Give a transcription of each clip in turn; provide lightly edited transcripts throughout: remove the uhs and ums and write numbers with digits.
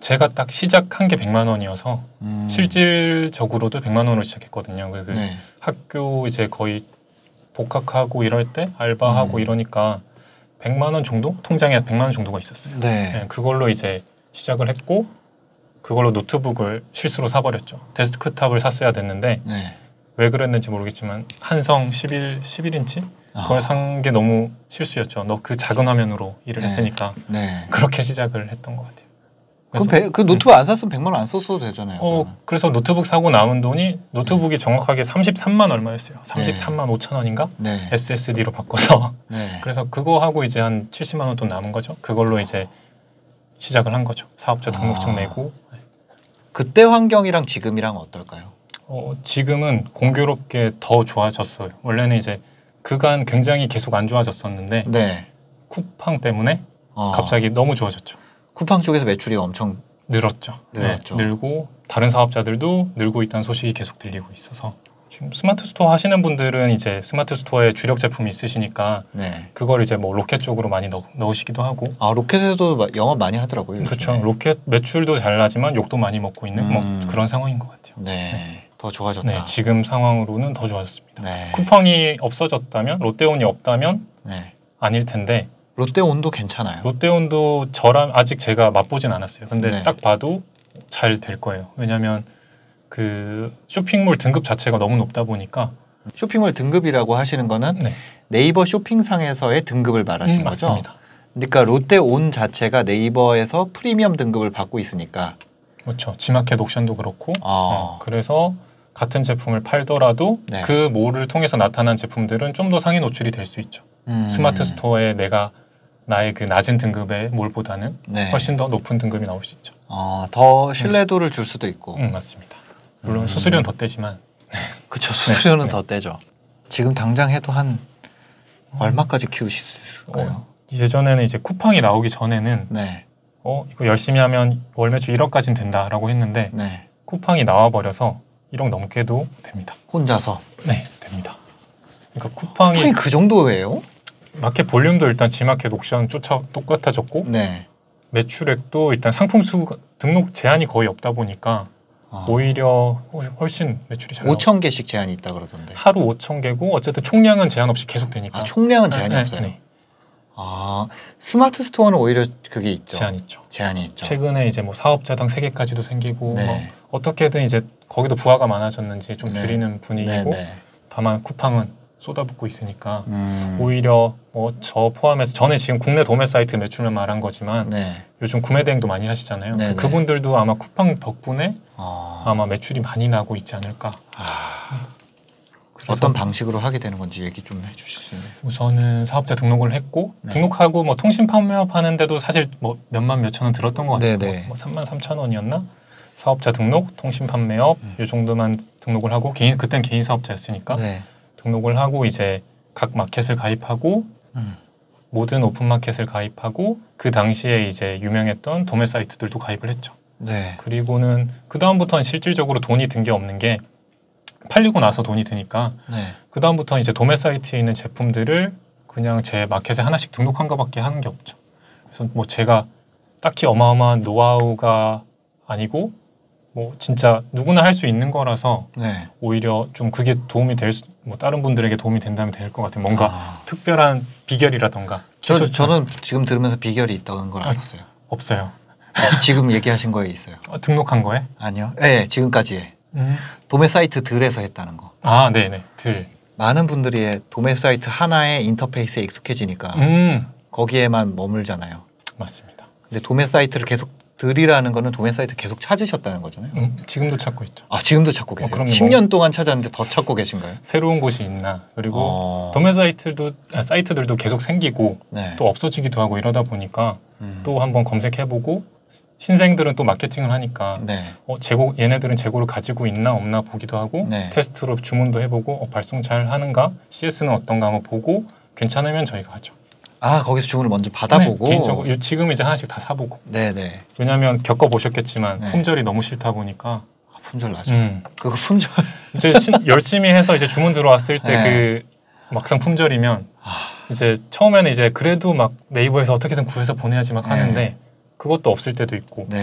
제가 딱 시작한 게 100만 원이어서 실질적으로도 100만 원으로 시작했거든요. 네. 학교 이제 거의 복학하고 이럴 때 알바하고 이러니까 100만 원 정도? 통장에 100만 원 정도가 있었어요. 네. 네, 그걸로 이제 시작을 했고 그걸로 노트북을 실수로 사버렸죠. 데스크탑을 샀어야 됐는데 네. 왜 그랬는지 모르겠지만 한성 11인치? 그걸 산 게 너무 실수였죠. 너 그 작은 화면으로 일을 했으니까 네. 그렇게 시작을 했던 것 같아요. 그 노트북 안 샀으면 100만 원 안 썼어도 되잖아요. 그래서 노트북 사고 남은 돈이 노트북이 정확하게 33만 얼마였어요. 33만 5천 원인가? 네. SSD로 바꿔서 네. 그래서 그거 하고 이제 한 70만 원 돈 남은 거죠. 그걸로 이제 시작을 한 거죠. 사업자 등록증 내고. 그때 환경이랑 지금이랑 어떨까요? 지금은 공교롭게 더 좋아졌어요. 원래는 이제 그간 굉장히 계속 안 좋아졌었는데 네. 쿠팡 때문에 갑자기 너무 좋아졌죠. 쿠팡 쪽에서 매출이 엄청 늘었죠. 늘었죠. 네, 늘고 다른 사업자들도 늘고 있다는 소식이 계속 들리고 있어서 지금 스마트 스토어 하시는 분들은 이제 스마트 스토어에 주력 제품이 있으시니까 네. 그걸 이제 뭐 로켓 쪽으로 많이 넣으시기도 하고. 로켓에도 영업 많이 하더라고요. 그렇죠. 로켓 매출도 잘 나지만 욕도 많이 먹고 있는 뭐 그런 상황인 것 같아요. 네. 더 좋아졌다. 네, 지금 상황으로는 더 좋아졌습니다. 네. 쿠팡이 없어졌다면 롯데온이 없다면 네. 아닐 텐데 롯데온도 괜찮아요. 롯데온도 저랑 아직 제가 맛보진 않았어요. 근데 네. 딱 봐도 잘 될 거예요. 왜냐하면 그 쇼핑몰 등급 자체가 너무 높다 보니까. 쇼핑몰 등급이라고 하시는 거는 네. 네이버 쇼핑상에서의 등급을 말하시는 거죠? 맞습니다. 그러니까 롯데온 자체가 네이버에서 프리미엄 등급을 받고 있으니까. 그렇죠. 지마켓 옥션도 그렇고. 아. 그래서 같은 제품을 팔더라도 네. 그 몰을 통해서 나타난 제품들은 좀 더 상위 노출이 될 수 있죠. 스마트 스토어에 나의 그 낮은 등급의 몰보다는 네. 훨씬 더 높은 등급이 나올 수 있죠. 더 신뢰도를 줄 수도 있고. 맞습니다. 물론 수수료는 더 떼지만. 그렇죠. 수수료는 네. 더 떼죠. 지금 당장 해도 한 얼마까지 키우실 수 있을까요? 예전에는 이제 쿠팡이 나오기 전에는 네. 이거 열심히 하면 월 매출 1억까지는 된다라고 했는데 네. 쿠팡이 나와버려서 1억 넘게도 됩니다. 혼자서? 네, 됩니다. 그러니까 쿠팡이 그 정도예요? 마켓 볼륨도 일단 G마켓 옥션 똑같아졌고 네. 매출액도 일단 상품 수 등록 제한이 거의 없다 보니까 오히려 훨씬 매출이 잘 나와요. 5,000개씩 제한이 있다 그러던데. 하루 5,000개고 어쨌든 총량은 제한 없이 계속 되니까. 총량은 제한이 없어요? 네. 스마트 스토어는 오히려 그게 있죠. 제한이 있죠. 제한이 있죠. 최근에 이제 뭐 사업자당 3개까지도 생기고 네. 뭐 어떻게든 이제 거기도 부하가 많아졌는지 좀 네. 줄이는 분위기고 네. 다만 쿠팡은 쏟아붓고 있으니까 오히려 뭐 저 포함해서 전에 지금 국내 도매 사이트 매출만 말한 거지만 네. 요즘 구매 대행도 많이 하시잖아요. 네. 그분들도 아마 쿠팡 덕분에 아마 매출이 많이 나고 있지 않을까. 어떤 방식으로 하게 되는 건지 얘기 좀 해주실 수 있나요? 우선은 사업자 등록을 했고 네. 등록하고 뭐 통신 판매업 하는데도 사실 뭐 몇만 몇천 원 들었던 것 같아요. 네네. 뭐 3만 3천 원이었나? 사업자 등록, 통신 판매업 이 정도만 등록을 하고 그땐 개인 사업자였으니까 네. 등록을 하고 이제 각 마켓을 가입하고 모든 오픈 마켓을 가입하고 그 당시에 이제 유명했던 도매 사이트들도 가입을 했죠. 네. 그리고는 그 다음부터는 실질적으로 돈이 든 게 없는 게 팔리고 나서 돈이 드니까 네. 그 다음부터 이제 도매 사이트에 있는 제품들을 그냥 제 마켓에 하나씩 등록한 것밖에 하는 게 없죠. 그래서 뭐 제가 딱히 어마어마한 노하우가 아니고 뭐 진짜 누구나 할 수 있는 거라서 네. 오히려 좀 그게 도움이 뭐 다른 분들에게 도움이 된다면 될 것 같아요. 뭔가 특별한 비결이라던가. 저는 지금 들으면서 비결이 있다는 걸 알았어요. 없어요. 지금 얘기하신 거에 있어요. 등록한 거에? 아니요. 네, 지금까지의 도매 사이트들에서 했다는 거. 네네. 많은 분들이 도매 사이트 하나의 인터페이스에 익숙해지니까 거기에만 머물잖아요. 맞습니다. 근데 도매 사이트를 계속 들이라는 거는 도매 사이트 계속 찾으셨다는 거잖아요. 지금도 찾고 있죠. 지금도 찾고 계세요? 그럼요. 10년 동안 찾았는데 더 찾고 계신가요? 새로운 곳이 있나. 그리고 도매 사이트들도 계속 생기고 네. 또 없어지기도 하고 이러다 보니까 또 한번 검색해보고 신생들은 또 마케팅을 하니까 네. 얘네들은 재고를 가지고 있나 없나 보기도 하고 네. 테스트로 주문도 해보고 발송 잘 하는가 CS는 어떤가 한번 보고 괜찮으면 저희가 하죠. 거기서 주문을 먼저 받아보고. 네, 개인적으로 지금 이제 하나씩 다 사보고. 네네. 왜냐하면 겪어보셨겠지만 네. 품절이 너무 싫다 보니까. 품절 나죠. 그거 품절. 이제 열심히 해서 이제 주문 들어왔을 때 그 막상 품절이면 이제 처음에는 이제 그래도 막 네이버에서 어떻게든 구해서 보내야지 막 하는데 그것도 없을 때도 있고. 네.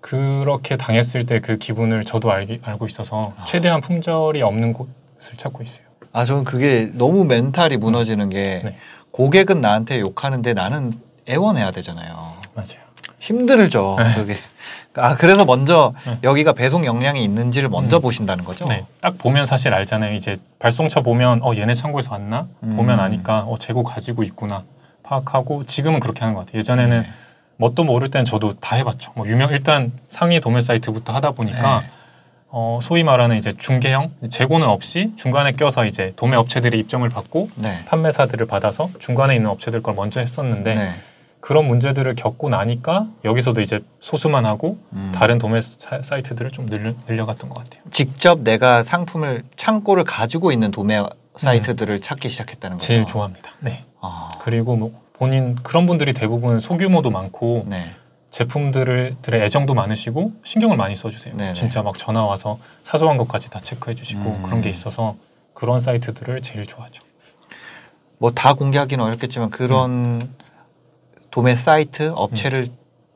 그렇게 당했을 때 그 기분을 저도 알고 있어서 최대한 품절이 없는 곳을 찾고 있어요. 아, 저는 그게 너무 멘탈이 무너지는 게 네. 고객은 나한테 욕하는데 나는 애원해야 되잖아요. 맞아요. 힘들죠. 네. 그게. 아, 그래서 먼저 네. 여기가 배송 역량이 있는지를 먼저 보신다는 거죠? 네, 딱 보면 사실 알잖아요. 이제 발송처 보면 얘네 창고에서 왔나? 보면 아니까 재고 가지고 있구나 파악하고 지금은 그렇게 하는 것 같아요. 예전에는 네. 뭣도 모를 땐 저도 다 해봤죠. 뭐 일단 상위 도매 사이트부터 하다 보니까 네. 소위 말하는 이제 중개형 재고는 없이 중간에 껴서 이제 도매 업체들이 입점을 받고 네. 판매사들을 받아서 중간에 있는 업체들 걸 먼저 했었는데 네. 그런 문제들을 겪고 나니까 여기서도 이제 소수만 하고 다른 도매 사이트들을 좀 늘려갔던 것 같아요. 직접 내가 상품을 창고를 가지고 있는 도매 사이트들을 찾기 시작했다는 거죠. 제일 좋아합니다. 네. 아. 그리고 뭐 본인 그런 분들이 대부분 소규모도 많고 네. 제품들의 애정도 많으시고 신경을 많이 써주세요. 네네. 진짜 막 전화 와서 사소한 것까지 다 체크해 주시고 그런 게 있어서 그런 사이트들을 제일 좋아하죠. 뭐 다 공개하기는 어렵겠지만 그런 도매 사이트 업체를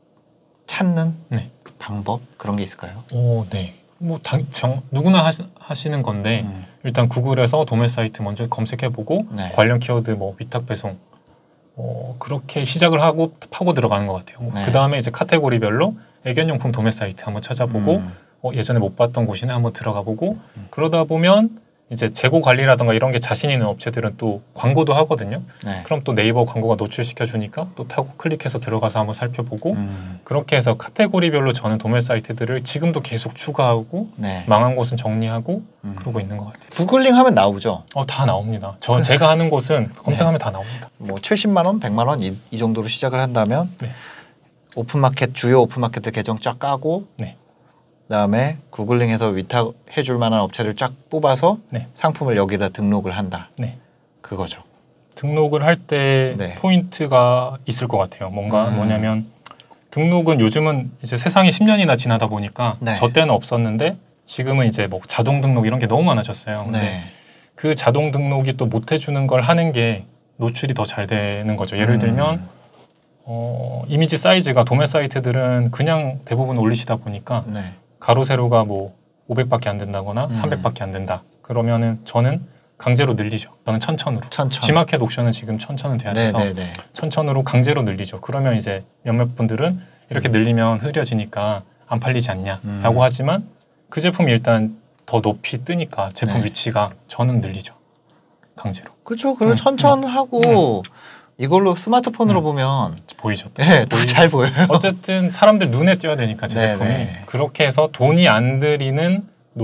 찾는 네. 방법 그런 게 있을까요? 오, 네. 뭐 누구나 하시는 건데 일단 구글에서 도매 사이트 먼저 검색해보고 네. 관련 키워드 뭐 위탁 배송 그렇게 시작을 하고 파고 들어가는 것 같아요. 네. 그 다음에 이제 카테고리별로 애견용품 도매 사이트 한번 찾아보고 예전에 못 봤던 곳이나 한번 들어가보고 그러다 보면 이제 재고 관리라든가 이런 게 자신 있는 업체들은 또 광고도 하거든요. 네. 그럼 또 네이버 광고가 노출시켜 주니까 또 타고 클릭해서 들어가서 한번 살펴보고 그렇게 해서 카테고리별로 저는 도매 사이트들을 지금도 계속 추가하고 네. 망한 곳은 정리하고 그러고 있는 것 같아요. 구글링 하면 나오죠. 다 나옵니다. 제가 하는 곳은 검색하면 다 나옵니다. 뭐 70만 원, 100만 원 이 정도로 시작을 한다면 네. 오픈마켓 주요 오픈마켓들 계정 쫙 까고 네. 그다음에 구글링해서 위탁해 줄 만한 업체를 쫙 뽑아서 네. 상품을 여기다 등록을 한다. 네. 그거죠. 등록을 할 때 네. 포인트가 있을 것 같아요. 뭐냐면 등록은 요즘은 이제 세상이 10년이나 지나다 보니까 네. 저 때는 없었는데 지금은 이제 뭐 자동 등록 이런 게 너무 많아졌어요. 근데 네. 그 자동 등록이 또 못 해주는 걸 하는 게 노출이 더 잘 되는 거죠. 예를 들면 이미지 사이즈가 도매 사이트들은 그냥 대부분 올리시다 보니까 네. 가로 세로가 뭐 500밖에 안 된다거나 300밖에 안 된다. 그러면은 저는 강제로 늘리죠. 저는 1000으로. 1000. G마켓 옥션은 지금 1000은 돼야 돼서 네, 네, 네. 1000으로 강제로 늘리죠. 그러면 이제 몇몇 분들은 이렇게 늘리면 흐려지니까 안 팔리지 않냐라고 하지만 그 제품이 일단 더 높이 뜨니까 제품 네. 위치가 저는 늘리죠. 강제로. 그렇죠. 그리고 천천하고 이걸로 스마트폰으로 보면 보이죠. 네, 더 잘 보여요. 어쨌든 사람들 눈에 띄어야 되니까 제 네, 제품이 네. 그렇게 해서 돈이 안 들이는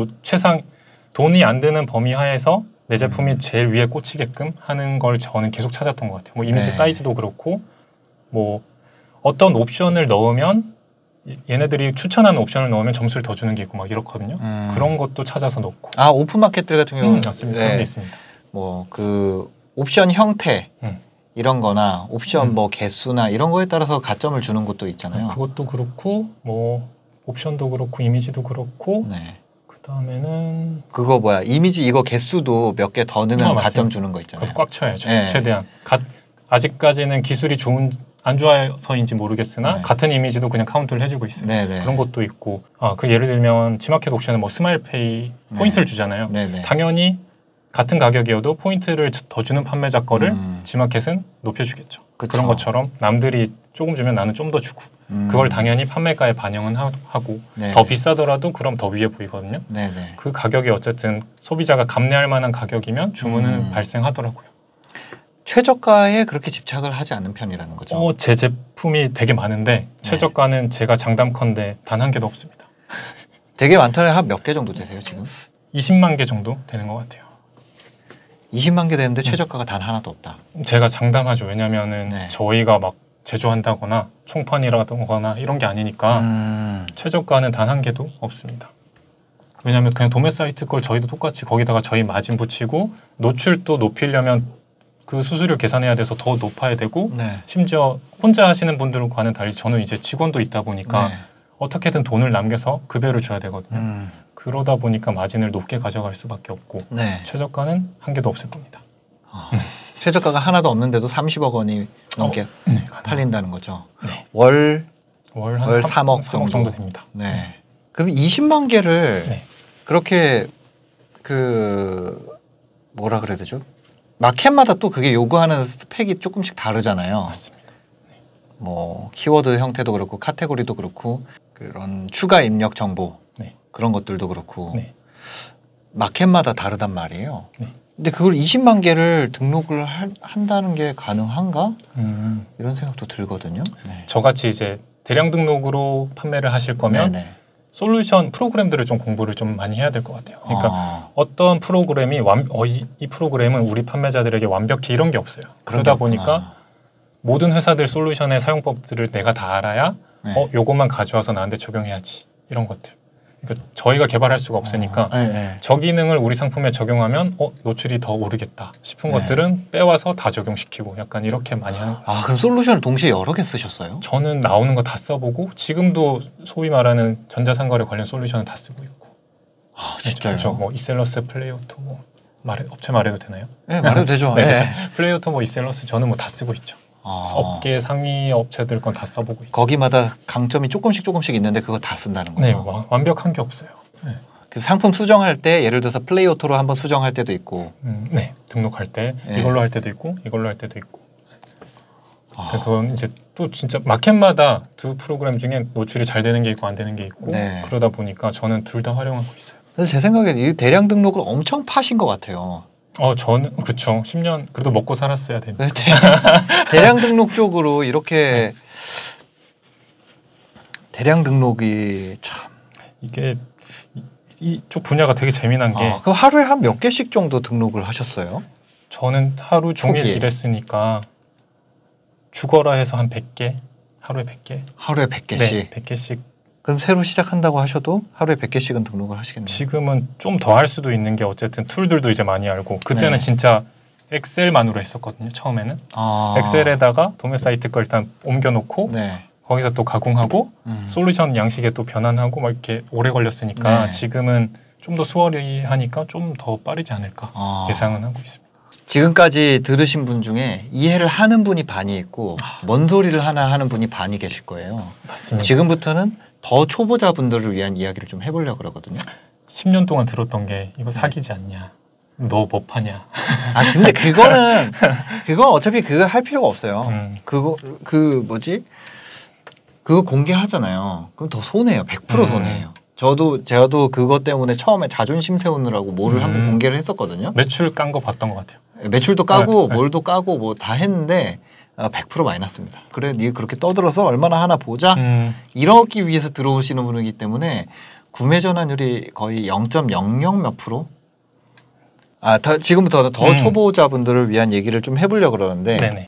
돈이 안 드는 범위 하에서 내 제품이 제일 위에 꽂히게끔 하는 걸 저는 계속 찾았던 것 같아요. 뭐 이미지 네. 사이즈도 그렇고 뭐 어떤 옵션을 넣으면 얘네들이 추천하는 옵션을 넣으면 점수를 더 주는 게 있고 막 이렇거든요. 그런 것도 찾아서 넣고. 아, 오픈마켓들 같은 경우는 맞습니다. 그런 게 있습니다. 뭐 그 옵션 형태 이런 거나 옵션 뭐 개수나 이런 거에 따라서 가점을 주는 것도 있잖아요. 그것도 그렇고 뭐 옵션도 그렇고 이미지도 그렇고 네. 그다음에는 그거 뭐야 이미지 이거 개수도 몇 개 더 넣으면 가점 주는 거 있잖아요. 그것도 꽉 쳐야죠. 네. 최대한. 아직까지는 기술이 안 좋아서인지 모르겠으나 네. 같은 이미지도 그냥 카운트를 해주고 있어요. 네네. 그런 것도 있고. 그 예를 들면 G마켓 옥션은 뭐 스마일페이 포인트를 주잖아요. 네네. 당연히 같은 가격이어도 포인트를 더 주는 판매자 거를 G마켓은 높여주겠죠. 그쵸. 그런 것처럼 남들이 조금 주면 나는 좀 더 주고 그걸 당연히 판매가에 반영은 하고 네네. 더 비싸더라도 그럼 더 위에 보이거든요. 네네. 그 가격이 어쨌든 소비자가 감내할 만한 가격이면 주문은 발생하더라고요. 최저가에 그렇게 집착을 하지 않는 편이라는 거죠. 제 제품이 되게 많은데 최저가는 제가 장담컨대 단 한 개도 없습니다. 되게 많다면 한 몇 개 정도 되세요 지금? 20만 개 정도 되는 것 같아요. 20만 개 되는데 최저가가 단 하나도 없다. 제가 장담하죠. 왜냐면은 네. 저희가 막 제조한다거나 총판이라거나 이런 게 아니니까 최저가는 단 한 개도 없습니다. 왜냐하면 그냥 도매 사이트 걸 저희도 똑같이 거기다가 저희 마진 붙이고 노출도 높이려면 그 수수료 계산해야 돼서 더 높아야 되고 네. 심지어 혼자 하시는 분들과는 달리 저는 이제 직원도 있다 보니까 네. 어떻게든 돈을 남겨서 급여를 줘야 되거든요. 그러다 보니까 마진을 높게 가져갈 수밖에 없고 네. 최저가는 한 개도 없을 겁니다. 최저가가 하나도 없는데도 30억 원이 넘게 네, 팔린다는 거죠. 네. 월 월 한 월 3억 3억 정도 됩니다. 네. 그럼 20만 개를 네. 그렇게 그 뭐라 그래야 되죠? 마켓마다 또 그게 요구하는 스펙이 조금씩 다르잖아요. 맞습니다. 뭐 키워드 형태도 그렇고 카테고리도 그렇고 그런 추가 입력 정보 네. 그런 것들도 그렇고 네. 마켓마다 다르단 말이에요. 네. 근데 그걸 20만 개를 등록을 한다는 게 가능한가? 이런 생각도 들거든요. 네. 저같이 이제 대량 등록으로 판매를 하실 거면 네네. 솔루션 프로그램들을 좀 공부를 좀 많이 해야 될 것 같아요. 그러니까 어떤 프로그램이 이 프로그램은 우리 판매자들에게 완벽히 이런 게 없어요. 그러다 보니까 모든 회사들 솔루션의 사용법들을 내가 다 알아야 네. 요것만 가져와서 나한테 적용해야지 이런 것들. 그러니까 저희가 개발할 수가 없으니까 네. 저 기능을 우리 상품에 적용하면 노출이 더 오르겠다 싶은 네. 것들은 빼와서 다 적용시키고 약간 이렇게 많이 하는 거예요. 아 그럼 솔루션을 동시에 여러 개 쓰셨어요? 저는 나오는 거 다 써보고 지금도 소위 말하는 전자상거래 관련 솔루션은 다 쓰고 있고. 아 진짜요? 그렇죠. 뭐 이셀러스, 플레이오토 뭐 업체 말해도 되나요? 네 말해도 되죠. 네. 네. 플레이오토, 뭐 이셀러스 저는 뭐 다 쓰고 있죠. 업계 상위 업체들 건 다 써보고 있죠. 거기마다 강점이 조금씩 있는데 그거 다 쓴다는 거죠. 네, 완벽한 게 없어요. 네. 그래서 상품 수정할 때 예를 들어서 플레이오토로 한번 수정할 때도 있고, 네, 등록할 때 네. 이걸로 할 때도 있고 이걸로 할 때도 있고. 그건 이제 또 진짜 마켓마다 두 프로그램 중에 노출이 잘 되는 게 있고 안 되는 게 있고 네. 그러다 보니까 저는 둘 다 활용하고 있어요. 그래서 제 생각에 이 대량 등록을 엄청 파신 것 같아요. 저는 그쵸. 10년 그래도 먹고 살았어야 되니까. 대량 등록 쪽으로 이렇게 대량 등록이 참 이게 이쪽 분야가 되게 재미난 게 그럼 하루에 한 몇 개씩 정도 등록을 하셨어요? 저는 하루 종일 초기에. 일했으니까 죽어라 해서 한 100개 하루에 100개. 하루에 100개씩. 네, 100개씩. 그럼 새로 시작한다고 하셔도 하루에 100개씩은 등록을 하시겠네요. 지금은 좀 더 할 수도 있는 게 어쨌든 툴들도 이제 많이 알고 그때는 네. 진짜 엑셀만으로 했었거든요. 처음에는 엑셀에다가 도매 사이트 거 일단 옮겨놓고 네. 거기서 또 가공하고 솔루션 양식에 또 변환하고 막 이렇게 오래 걸렸으니까 네. 지금은 좀 더 수월히 하니까 좀 더 빠르지 않을까 예상은 하고 있습니다. 지금까지 들으신 분 중에 이해를 하는 분이 반이 있고 뭔 소리를 하나 하는 분이 반이 계실 거예요. 맞습니다. 지금부터는 더 초보자분들을 위한 이야기를 좀 해보려고 그러거든요. 10년 동안 들었던 게 이거 사기지 않냐, 너 뭐 파냐. 근데 그건 어차피 그거 할 필요가 없어요. 그거 그거 공개하잖아요. 그럼 더 손해요. 100% 손해예요. 저도 그것 때문에 처음에 자존심 세우느라고 뭐를 한번 공개를 했었거든요. 매출 깐 거 봤던 것 같아요. 매출도 까고 네. 뭘도 까고 뭐 다 했는데 100% 마이너스입니다. 그래, 네 그렇게 떠들어서 얼마나 하나 보자. 이러기 위해서 들어오시는 분이기 때문에 구매 전환율이 거의 0.00 몇 프로. 지금부터 더 초보자분들을 위한 얘기를 좀 해보려고 그러는데 네네.